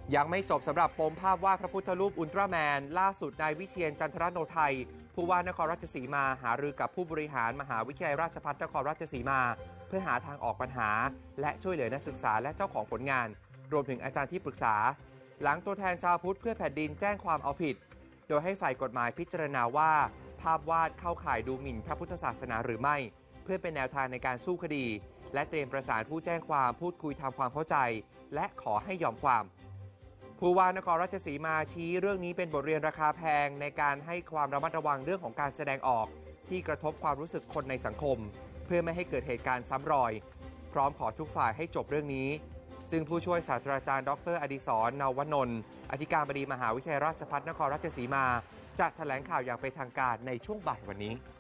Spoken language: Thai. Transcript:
ยังไม่จบสำหรับปมภาพวาดพระพุทธรูปอุลตร้าแมนล่าสุดนายวิเชียรจันทรโนไทยผู้ว่านครราชสีมาหารือกับผู้บริหารมหาวิทยาลัยราชภัฏนครราชสีมาเพื่อหาทางออกปัญหาและช่วยเหลือนักศึกษาและเจ้าของผลงานรวมถึงอาจารย์ที่ปรึกษาหลังตัวแทนชาวพุทธเพื่อแผ่นดินแจ้งความเอาผิดโดยให้ฝ่ายกฎหมายพิจารณาว่าภาพวาดเข้าข่ายดูหมิ่นพระพุทธศาสนาหรือไม่เพื่อเป็นแนวทางในการสู้คดีและเตรียมประสานผู้แจ้งความพูดคุยทำความเข้าใจและขอให้ยอมความผู้ว่านครราชสีมาชี้เรื่องนี้เป็นบทเรียนราคาแพงในการให้ความระมัดระวังเรื่องของการแสดงออกที่กระทบความรู้สึกคนในสังคมเพื่อไม่ให้เกิดเหตุการณ์ซ้ำรอยพร้อมขอทุกฝ่ายให้จบเรื่องนี้ซึ่งผู้ช่วยศาสตราจารย์ดร.อดิศร เนาวนนท์อธิการบดีมหาวิทยาลัยราชภัฏนครราชสีมาจะแถลงข่าวอย่างเป็นทางการในช่วงบ่ายวันนี้